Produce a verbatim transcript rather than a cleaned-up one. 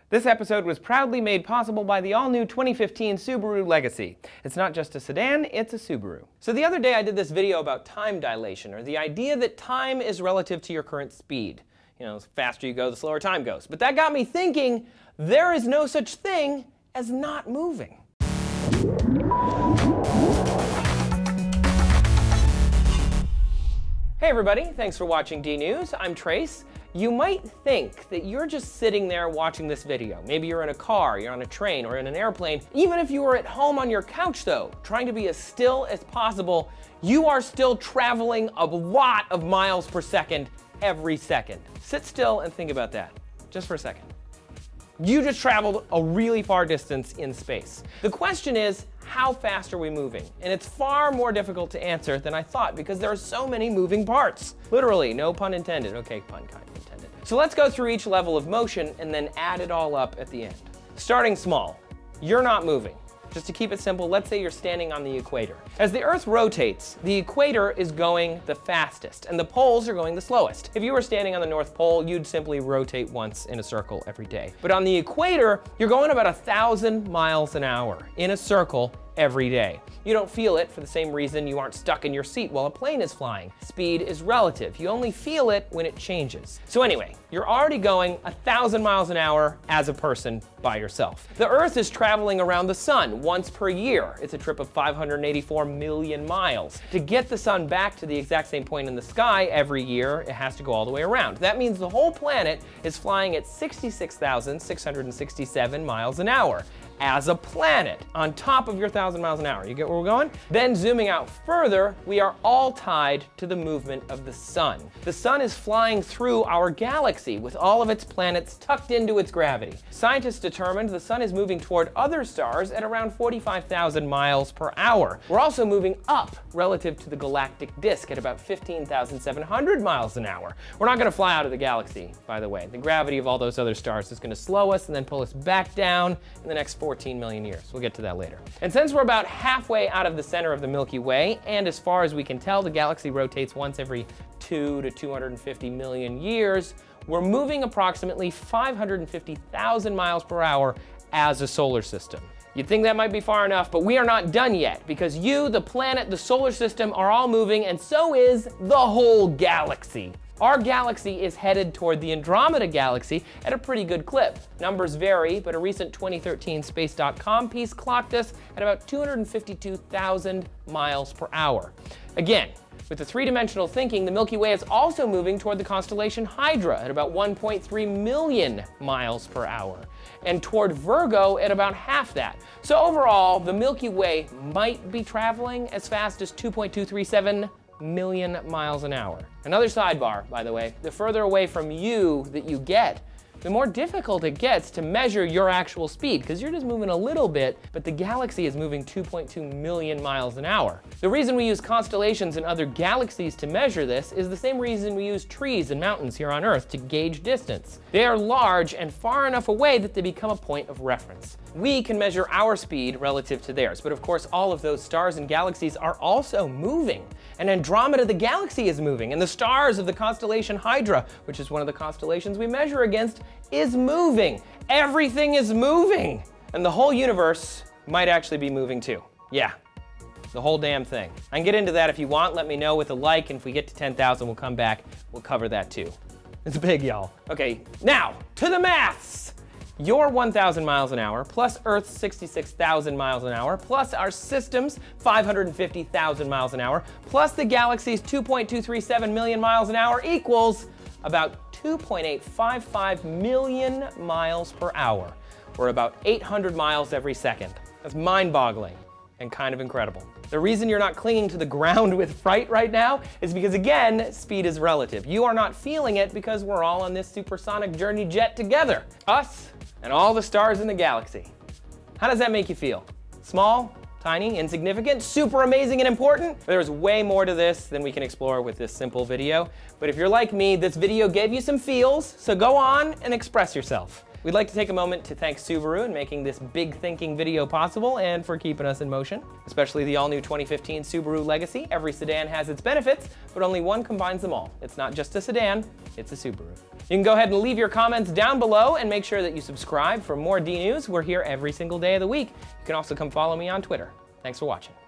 This episode was proudly made possible by the all-new twenty fifteen Subaru Legacy. It's not just a sedan, it's a Subaru. So the other day I did this video about time dilation, or the idea that time is relative to your current speed. You know, the faster you go, the slower time goes. But that got me thinking, there is no such thing as not moving. Hey everybody, thanks for watching D News. I'm Trace. You might think that you're just sitting there watching this video. Maybe you're in a car, you're on a train, or in an airplane. Even if you were at home on your couch though, trying to be as still as possible, you are still traveling a lot of miles per second every second. Sit still and think about that, just for a second. You just traveled a really far distance in space. The question is, how fast are we moving? And it's far more difficult to answer than I thought because there are so many moving parts. Literally, no pun intended. Okay, pun kind of intended. So let's go through each level of motion and then add it all up at the end. Starting small, you're not moving. Just to keep it simple, let's say you're standing on the equator. As the Earth rotates, the equator is going the fastest and the poles are going the slowest. If you were standing on the North Pole, you'd simply rotate once in a circle every day. But on the equator, you're going about a thousand miles an hour in a circle every day. You don't feel it for the same reason you aren't stuck in your seat while a plane is flying. Speed is relative. You only feel it when it changes. So anyway, you're already going a thousand miles an hour as a person by yourself. The Earth is traveling around the sun once per year. It's a trip of five hundred eighty-four million miles. To get the sun back to the exact same point in the sky every year, it has to go all the way around. That means the whole planet is flying at sixty-six thousand six hundred sixty-seven miles an hour. As a planet, on top of your thousand miles an hour. You get where we're going? Then zooming out further, we are all tied to the movement of the sun. The sun is flying through our galaxy with all of its planets tucked into its gravity. Scientists determined the sun is moving toward other stars at around forty-five thousand miles per hour. We're also moving up relative to the galactic disk at about fifteen thousand seven hundred miles an hour. We're not gonna fly out of the galaxy, by the way. The gravity of all those other stars is gonna slow us and then pull us back down in the next fourteen million years. We'll get to that later. And since we're about halfway out of the center of the Milky Way, and as far as we can tell, the galaxy rotates once every two to two hundred fifty million years, we're moving approximately five hundred fifty thousand miles per hour as a solar system. You'd think that might be far enough, but we are not done yet because you, the planet, the solar system are all moving, and so is the whole galaxy. Our galaxy is headed toward the Andromeda galaxy at a pretty good clip. Numbers vary, but a recent twenty thirteen space dot com piece clocked us at about two hundred fifty-two thousand miles per hour. Again, with the three-dimensional thinking, the Milky Way is also moving toward the constellation Hydra at about one point three million miles per hour, and toward Virgo at about half that. So overall, the Milky Way might be traveling as fast as two point two three seven million miles an hour. Another sidebar, by the way, the further away from you that you get, the more difficult it gets to measure your actual speed, because you're just moving a little bit, but the galaxy is moving two point two million miles an hour. The reason we use constellations and other galaxies to measure this is the same reason we use trees and mountains here on Earth to gauge distance. They are large and far enough away that they become a point of reference. We can measure our speed relative to theirs, but of course all of those stars and galaxies are also moving. And Andromeda, the galaxy, is moving, and the stars of the constellation Hydra, which is one of the constellations we measure against, is moving. Everything is moving. And the whole universe might actually be moving too. Yeah, the whole damn thing. I can get into that if you want. Let me know with a like, and if we get to ten thousand, we'll come back. We'll cover that too. It's big, y'all. Okay, now, to the maths. Your one thousand miles an hour, plus Earth's sixty-six thousand miles an hour, plus our system's five hundred fifty thousand miles an hour, plus the galaxy's two point two three seven million miles an hour equals about two point eight five five million miles per hour, or about eight hundred miles every second. That's mind-boggling and kind of incredible. The reason you're not clinging to the ground with fright right now is because, again, speed is relative. You are not feeling it because we're all on this supersonic journey jet together. Us and all the stars in the galaxy. How does that make you feel? Small? Tiny? Insignificant? Super amazing and important? There's way more to this than we can explore with this simple video. But if you're like me, this video gave you some feels, so go on and express yourself. We'd like to take a moment to thank Subaru in making this big thinking video possible and for keeping us in motion, especially the all-new twenty fifteen Subaru Legacy. Every sedan has its benefits, but only one combines them all. It's not just a sedan, it's a Subaru. You can go ahead and leave your comments down below and make sure that you subscribe for more D News. We're here every single day of the week. You can also come follow me on Twitter. Thanks for watching.